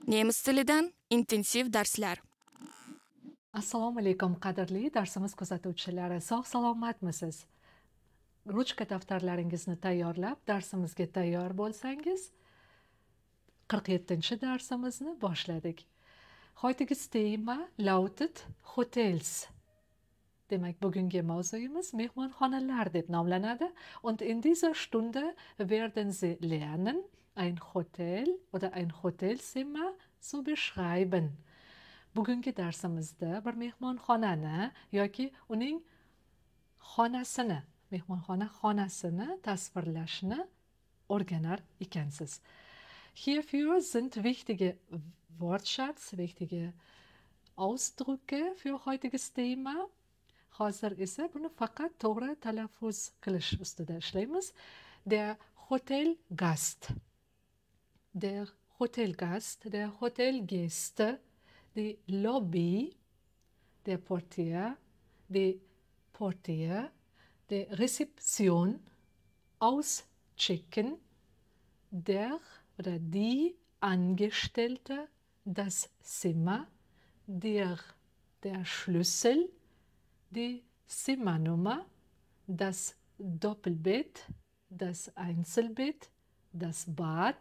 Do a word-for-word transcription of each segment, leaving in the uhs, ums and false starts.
Nemis tilidan intensiv darslar. Assalomu alaykum qadrli darsimiz kuzatuvchilari. Sog' salomatmisiz? Ruchka daftarlaringizni tayyorlab darsimizga tayyor bo'lsangiz, qirq yettinchi darsimizni boshladik. Heutiges Thema lautet Hotels. Demak, bugungi mavzuyimiz mehmonxonalar deb nomlanadi. Und in dieser Stunde werden Sie lernen, ein Hotel oder ein Hotelzimmer zu beschreiben. Bugungi darsimizda bir mehmonxonani yoki uning xonasini, mehmonxona xonasini tasvirlashni o'rganar ekansiz. Hierfür sind wichtige Wortschatz, wichtige Ausdrücke für heutiges Thema. Hozir esa buni faqat to'g'ri talaffuz qilish ustida ishlaymiz. Der Hotelgast, der Hotelgast, der Hotelgäste, die Lobby, der Portier, die Portier, die Rezeption, auschecken, der oder die Angestellte, das Zimmer, der, der Schlüssel, die Zimmernummer, das Doppelbett, das Einzelbett, das Bad,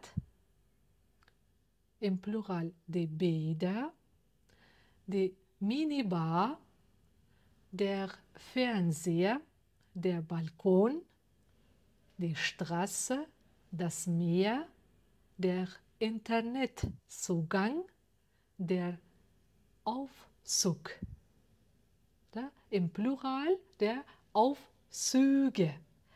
im Plural die Bäder, die Minibar, der Fernseher, der Balkon, die Straße, das Meer, der Internetzugang, der Aufzug. Da, im Plural der Aufzüge.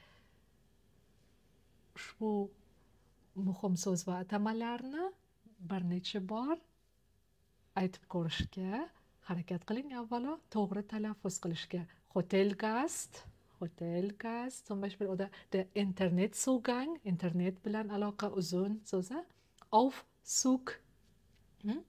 Shu muhim so'z va atamalarni bir necha bor aytib ko'rishga harakat qiling. Avvalo to'g'ri talaffuz qilishga. Hotelgast, Hotelgast, zum Beispiel, oder der Internetzugang, internet bilan aloqa uzun so'zi, Aufzug. Hm?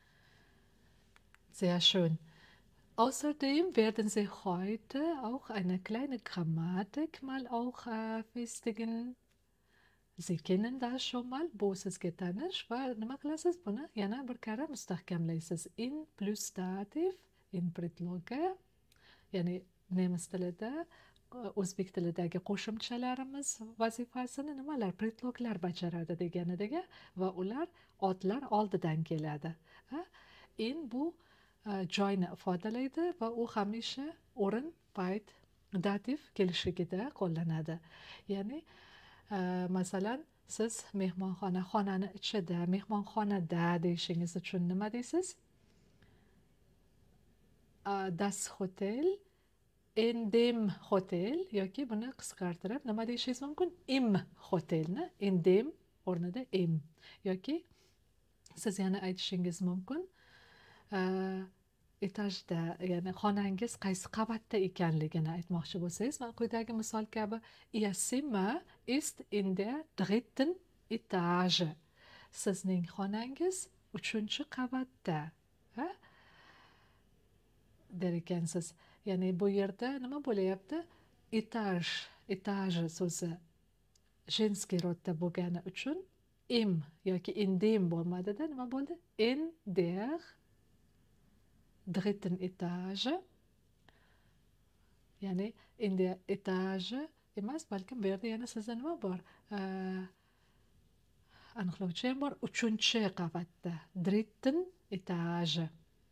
Sehr schön. Außerdem werden Sie heute auch eine kleine Grammatik mal auch äh, festigen. Sie kennen das schon mal, bu sizga tanish va nima qilasiz buni yana bir karra mustahkamlaysiz. In plus dativ, in predloge, ya'ni nemis tilida, o'zbek tilidagi qo'shimchalarimiz vazifasini nimalar, predloglar bajaradi deganidagi va ular otlar oldidan keladi. In bu joyni ifodalaydi va u hamisha o'rin, payt, dativ kelishligida qo'llanadi. Ya'ni Uh, masalan, siz mehmonxona, xonani ichida, mehmonxonada deyishingiz uchun nima deysiz? Uh, das Hotel, in dem Hotel, yoki buni qisqartirib nima deyishingiz mumkin? Im hotelni, in dem o'rnida im. Yoki siz yana aytishingiz mumkin, uh, etajda, ya'ni xonangiz qaysi qavatda ekanligini aytmoqchi bo'lsangiz, mana quyidagi misol kabi, Ihr Zimmer ist in der dritten Etage. Sizning xonangiz uchinchi qavatda, ha? Der ekansiz. Ya'ni bu yerda nima bo'layapti? Etaj, etaj so'zi женский rodda bo'lgani uchun im yoki in dem bo'lmadida, nima bo'ldi? In der dritten Etage, ya'ni in der Etage emas, balkim bu yerda yana sizda nima bor? Aniqlovchi ham bor, uchinchi qavatda, dritten Etage.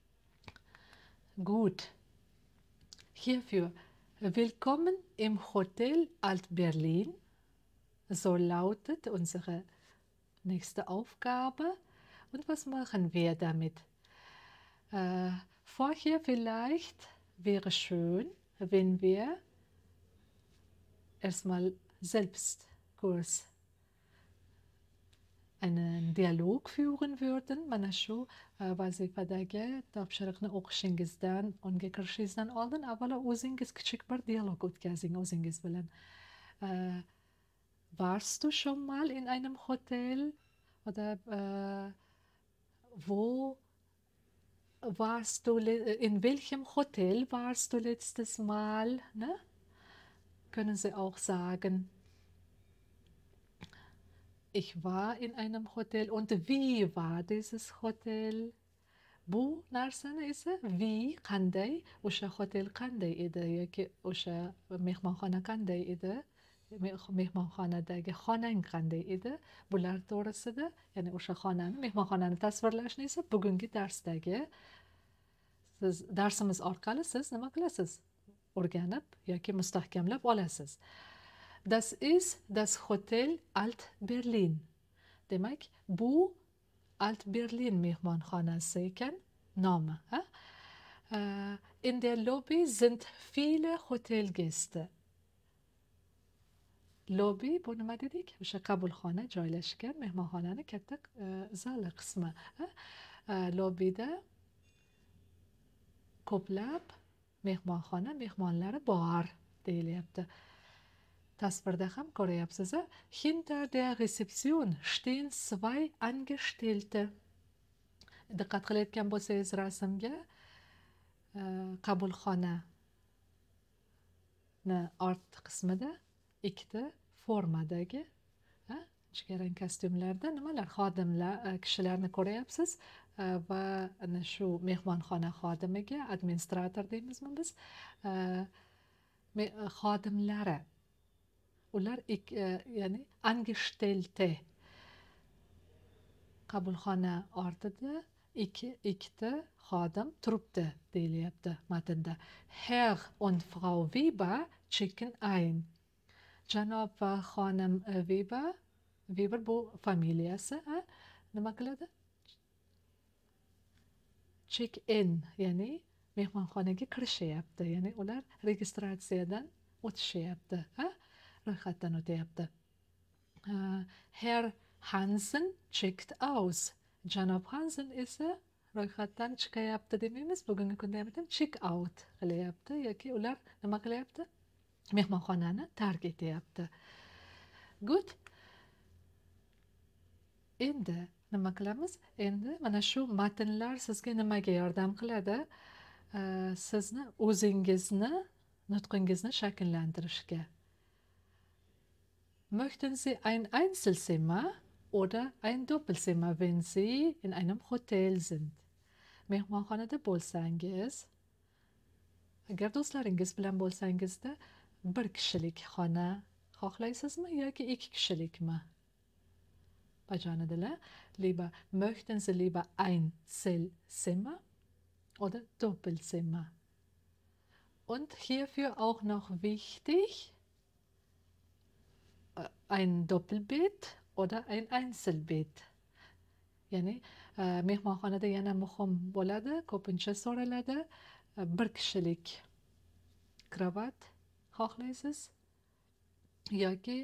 Gut. Hierfür willkommen im Hotel Alt Berlin. So lautet unsere nächste Aufgabe. Und was machen wir damit? Äh, Vorher vielleicht wäre schön, wenn wir erstmal selbst kurz einen Dialog führen würden. Mana shu vazifadagi topshiriqni o'qishingizdan, unga kirishingizdan oldin avvalo o'zingiz kichik bir dialog o'tkazing o'zingiz bilan. Äh, warst du schon mal in einem Hotel? Oder äh, wo warst du, in welchem Hotel warst du letztes Mal? Ne? Können Sie auch sagen. ich war in einem Hotel und wie war dieses Hotel? Bu narsani esa vi qanday, o'sha hotel qanday edi yoki o'sha mehmonxona qanday edi, mehmonxonadagi xonang qanday edi, bular to'g'risida, ya'ni o'sha xonani, mehmonxonani tasvirlashni esa bugungi darsdagi siz darsimiz orqali siz nima qilasiz? O'rganib yoki mustahkamlab olasiz. Das ist das Hotel Alt Berlin. Demak, bu Alt Berlin mehmonxonasi ekan nomi. Uh, in der Lobby sind viele Hotelgäste. Lobby bu nima dedik? O'sha qabulxona joylashgan mehmonxonani katta uh, zali qismi. Uh, lobbyda ko'plab mehmonxona mehmonlari bor deyilyapti. Tasvirda ham ko'ryapsiz. Hinter der Rezeption stehen zwei Angestellte. Diqqat qilayotgan bo'lsangiz rasmga, qabulxonani ort qismida ikkita formadagi jigarrang kostyumlarda nimalar, xodimlar, kishilarni ko'ryapsiz va ana shu mehmonxona xodimiga, administrator deymizmi biz, xodimlari, ular ya'ni angestellte, qabulxona ortida ikki ikkita xodim turibdi deyilyapti matnda. Herr und Frau Weber checken ein. Janob va xonim Weber, Weber bu familiyasi, nima qiladi? Check in, ya'ni mehmonxonaga kirishyapti, ya'ni ular registratsiyadan o'tishyapti, ro'yxatdan o'tyapti. Herr Hansen checkt aus. Janob Hansen esa ro'yxatdan chiqayapti demaymiz, bugungi kunda ham check out qilyapti yoki ular nima qilyapti? Mehmonxonani tark etyapti. Good. Endi nima qilamiz? Endi mana shu matnlar sizga nimaga yordam qiladi? Sizni o'zingizni, nutqingizni shakllantirishga. Möchten Sie ein Einzelzimmer oder ein Doppelzimmer, wenn Sie in einem Hotel sind? Mehmonxonada bo'lsangiz, agar do'stlaringiz bilan bo'lsangizda, bir kishilik xona xohlaysizmi yoki ikki kishilikmi? Bajonadilar. Lieber möchten Sie lieber Einzelzimmer oder Doppelzimmer? Und hierfür auch noch wichtig, ein Doppelbett oder ein Einzelbett. Ya'ni mehmonxonada yana muhim bo'ladi, ko'pincha so'raladi, bir kishilik kravat xohlaysiz yoki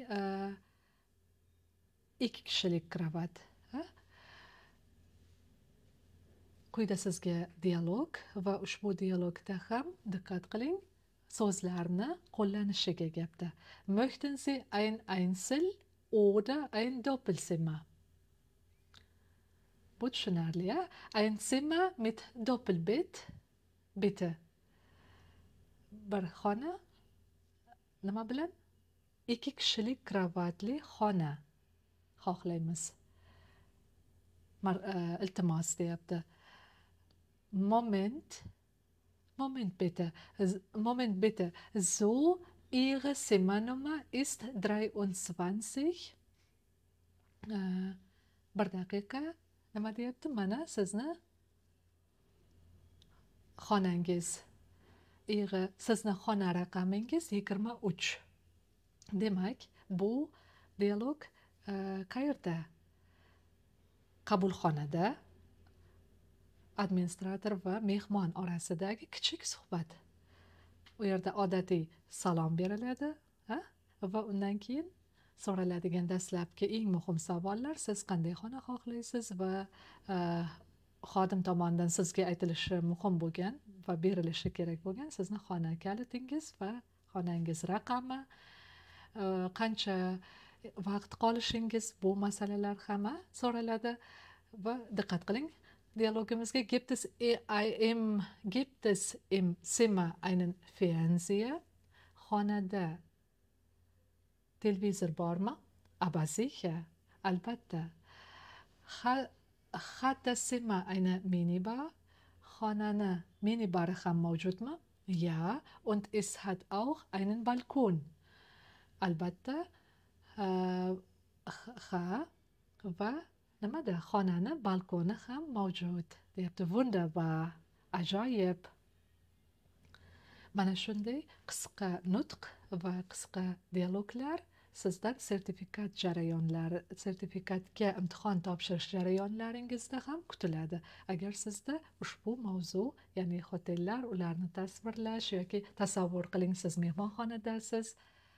ikki kishilik kravat. Quyida sizga dialog va ushbu dialogda ham diqqat qiling, so'zlarni qo'llanishiga gapda. Möchten Sie ein Einzel oder ein Doppelzimmer? Bu tushunarli, ya? Ein Zimmer mit Doppelbett, bitte. Bir xona nima bilan? Ikki kishilik kravatli xona xohlaymiz. Iltimos deyapti. Moment, Moment bitte, Moment bitte. So, Ihre Zimmernummer ist dreiundzwanzig. Bir daqiqa, nima deyapti? Mana sizni xonangiz, Ihre, sizni xona raqamingiz yigirma uch. Demak, bu dialog qayerda? Qabulxonada administrator va mehmon orasidagi kichik suhbat. U yerda odatiy salom beriladi, va undan keyin so'raladigan dastlabki eng muhim savollar, siz qanday xona xohlaysiz va xodim tomonidan sizga aytilishi muhim bo'lgan va berilishi kerak bo'lgan sizni xona kalitingiz va xonangiz raqami, qancha vaqt qolishingiz, bu masalalar hamma so'raladi. Va diqqat qiling, dialogimizga gibt es im, gibt es im Zimmer einen Fernseher? Xonada televizor bormi? Aber sicher. البته. hat das Zimmer eine Minibar? خانه مینیبار هم موجود ما؟ Ja, und es hat auch einen Balkon. البته خ و نمده خانه بالکن هم موجود. Det är wunderbar. عجایب. Mana shunday qisqa nutq va qisqa dialoglar sizdan sertifikat jarayonlari, sertifikatga imtihon topshirish jarayonlaringizda ham kutiladi. Agar sizda ushbu mavzu, ya'ni hotellar, ularni tasvirlash yoki tasavvur qiling, siz mehmonxonadasiz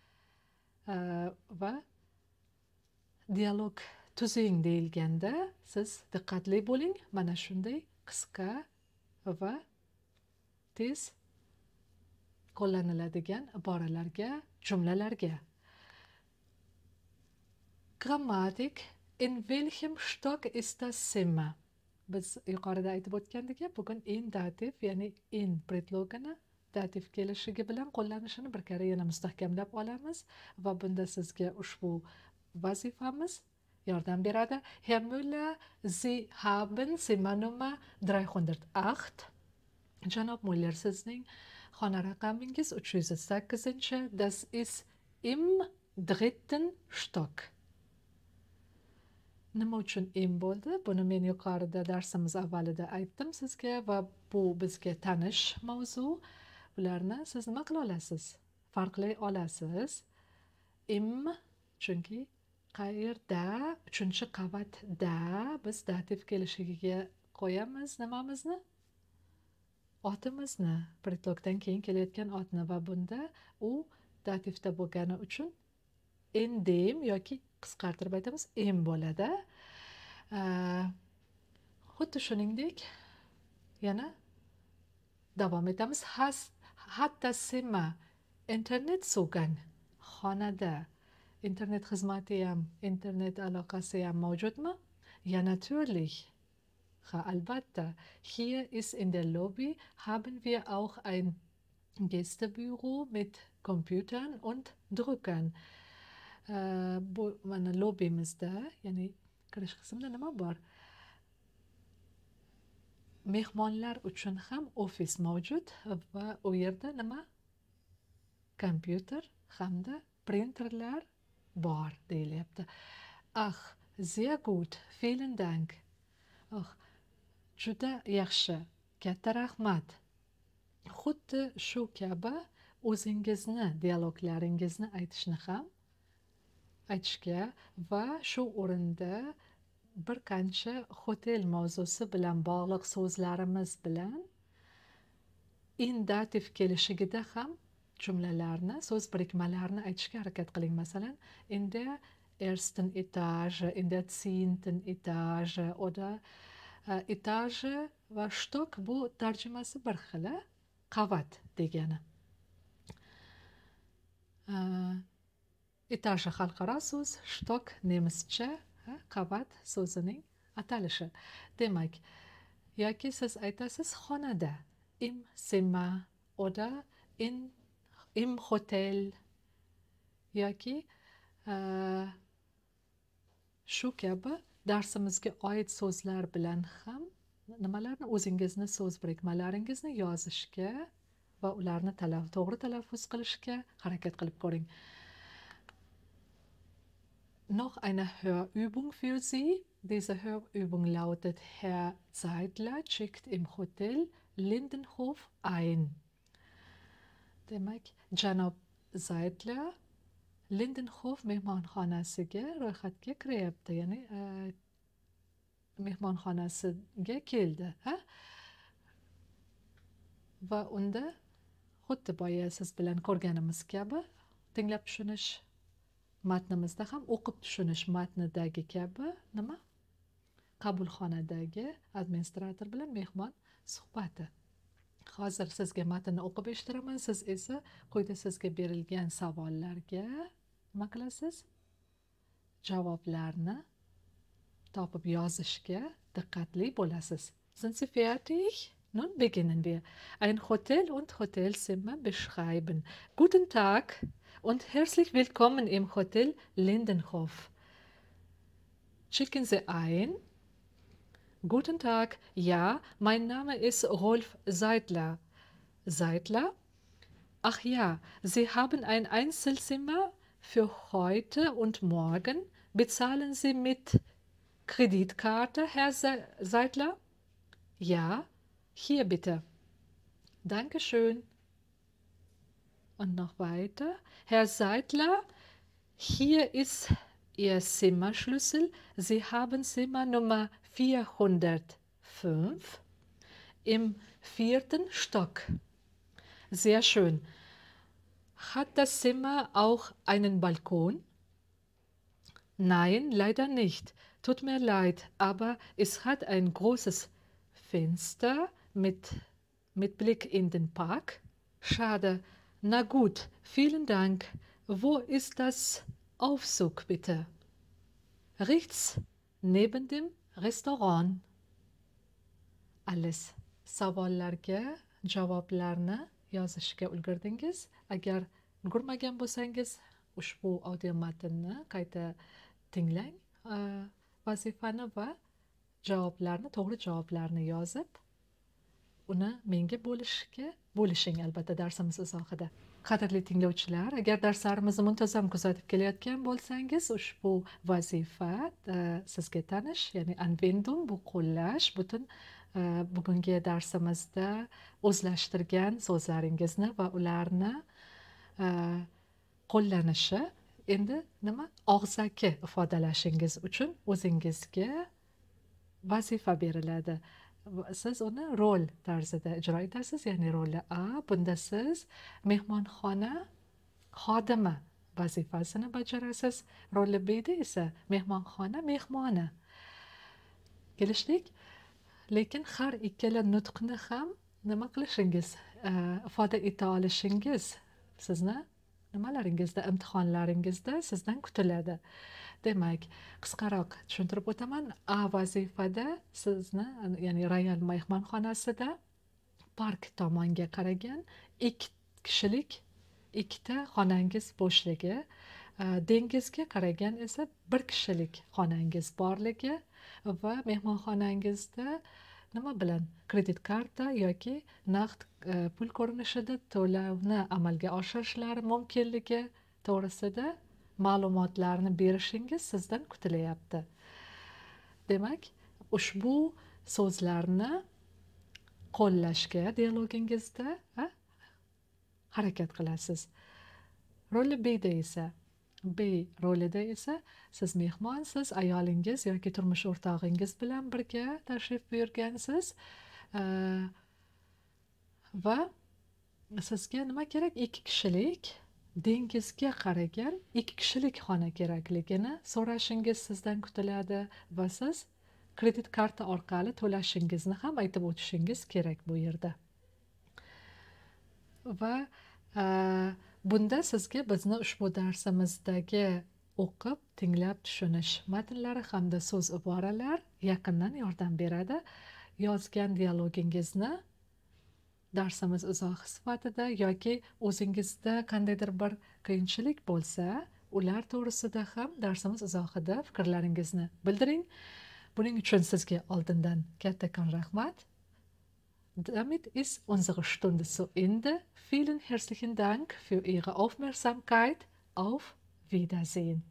va dialog tuzing deyilganda siz diqqatli bo'ling. Mana shunday qisqa va tez qo'llaniladigan iboralarga, jumlalarga. Grammatik. In welchem Stock ist das Zimmer? Biz yuqorida aytib o'tgandik, bugun in dativ, ya'ni in predlogini dativ kelishligi bilan qo'llanishini bir karra yana mustahkamlab olamiz va bunda sizga ushbu vazifamiz yordam beradi. Herr Müller, Sie haben Zimmernummer dreihundertacht. Janob Müller, sizning xona raqamingiz uch yuz sakkizinchi. Das ist im dritten Stock. Nima uchun im bo'ldi? Buni men yuqorida darsimiz avvalida aytdim sizga va bu bizga tanish mavzu. Bularni siz nima qila olasiz? Farqlay olasiz. Im, chunki qayerda, uchinchi qavatda biz dativ kelishiga qo'yamiz nimamizni? Otimizni, predlogdan keyin kelayotgan otni va bunda u dativda bo'lgani uchun in dem yoki qisqartirib aytamiz im bo'ladi. Xuddi shuningdek yana davom etamiz. Hat das Zimmer Internetzugang? Xonada internet xizmati ham, internet aloqasi ham mavjudmi? Ja, natürlich. Ja, albatta. Hier ist in der Lobby haben wir auch ein Gästebüro mit Computern und Druckern. Bu mana lobbimizda, ya'ni kirish qismida nima bor? Mehmonlar uchun ham ofis mavjud va u yerda nima? Kompyuter hamda printerlar bor deyilyapti. Ach, sehr gut. Vielen Dank. Ach, juda yaxshi. Katta rahmat. Xuddi shu kabi o'zingizni, dialoglaringizni aytishni ham aytishga va shu o'rinda bir qancha hotel mavzusi bilan bog'liq so'zlarimiz bilan in dativ kelishigida ham jumlalarni, so'z birikmalarini aytishga harakat qiling. Masalan, in der ersten Etage, in der zehnten Etage oder uh, Etage va Stock bu tarjimasi bir xil, qavat degani. Uh, Etage xalqaro so'z, Stock nemischa, qavat so'zining atalishi. Demak, yoki siz aytasiz xonada, im Zimmer oder in im Hotel yoki uh, shu kabi darsimizga oid so'zlar bilan ham nimalarni o'zingizni so'z birikmalaringizni yozishga va ularni talab, to'g'ri talaffuz qilishga harakat qilib ko'ring. Noch eine Hörübung für Sie. Diese Hörübung lautet: Herr Zeidler checkt im Hotel Lindenhof ein. Demak, janob Zeidler Lindenhof mehmonxonasiga ro'yxatga kiryapti, ya'ni mehmonxonasiga keldi. Va unda xuddi boya siz bilan ko'rganimiz kabi tinglab tushunish matnimizda ham o'qib tushunish matnidagi kabi nima? Qabulxonadagi administrator bilan mehmon suhbati. Hozir sizga matnni o'qib eshittiraman, siz esa quyida sizga berilgan savollarga nima qilasiz? Javoblarni topib yozishga diqqatli bo'lasiz. Sind Sie fertig? Nun beginnen wir. Ein Hotel und Hotelzimmer beschreiben. Guten Tag und herzlich willkommen im Hotel Lindenhof. Schicken Sie ein. Guten Tag, ja, mein Name ist Rolf Seidler. Seidler? Ach ja, Sie haben ein Einzelzimmer für heute und morgen. Bezahlen Sie mit Kreditkarte, Herr Se Seidler? Ja, hier bitte. Dankeschön. Und noch weiter. Herr Seidler, hier ist Ihr Zimmerschlüssel. Sie haben Zimmer Nummer vierhundertfünf im vierten Stock. Sehr schön. Hat das Zimmer auch einen Balkon? Nein, leider nicht. Tut mir leid, aber es hat ein großes Fenster mit, mit Blick in den Park. Schade. Na gut, vielen Dank. Wo ist das Aufzug, bitte? Rechts, neben dem Restaurant. Alles. Savollarga javoblarni yozishga ulgurdingiz. Agar ulgurmagan bo'lsangiz, ushbu audio matnni qayta tinglang vazifani va javoblarni, to'g'ri javoblarni yozib, uni menga bo'lishga bo'lishing albatta darsimiz izohida. Qadrli tinglovchilar, agar darslarimizni muntazam kuzatib kelayotgan bo'lsangiz, ushbu vazifa sizga tanish, ya'ni anvendum, bu qo'llash, butun bugungi darsimizda o'zlashtirgan so'zlaringizni va ularni qo'llanishi endi nima og'zaki ifodalashingiz uchun o'zingizga vazifa beriladi. Siz uni rol tarzida ijro etasiz, ya'ni roli A. Bunda siz mehmonxona xodimi vazifasini bajarasiz. Roli B'da esa mehmonxona mehmoni. Kelishdik? Lekin har ikkala nutqni ham nima qilishingiz, ifoda eta olishingiz sizni nimalaringizda, imtihonlaringizda sizdan kutiladi. Demak, qisqaroq tushuntirib o'taman. A vazifada sizni, ya'ni Royal mehmonxonasida park tomonga qaragan ikki kishilik ikkita xonangiz bo'shligi, dengizga qaragan esa bir kishilik xonangiz borligi va mehmonxonangizda nima bilan kredit karta yoki naqd pul ko'rinishida to'lovni amalga oshirishlari mumkinligi to'g'risida ma'lumotlarni berishingiz sizdan kutilyapti. Demak, ushbu so'zlarni qo'llashga dialogingizda harakat qilasiz. Roli B'da esa B rolida esa siz mehmonsiz, ayolingiz yoki turmush o'rtog'ingiz bilan birga tashrif buyurgansiz va sizga nima kerak? Ikki kishilik dengizga qaragan ikki kishilik xona kerakligini so'rashingiz sizdan kutiladi va siz kredit karta orqali to'lashingizni ham aytib o'tishingiz kerak bu yerda. Va bunda sizga bizni ushbu darsimizdagi o'qib, tinglab tushunish matnlari hamda so'z iboralar yaqindan yordam beradi. Yozgan dialogingizni darsimiz izohi sifatida yoki o'zingizda qandaydir bir qiyinchilik bo'lsa, ular to'g'risida ham darsimiz izohida fikrlaringizni bildiring. Buning uchun sizga oldindan kattakon rahmat. Damit ist unsere Stunde zu Ende. Vielen herzlichen Dank für Ihre Aufmerksamkeit. Auf Wiedersehen.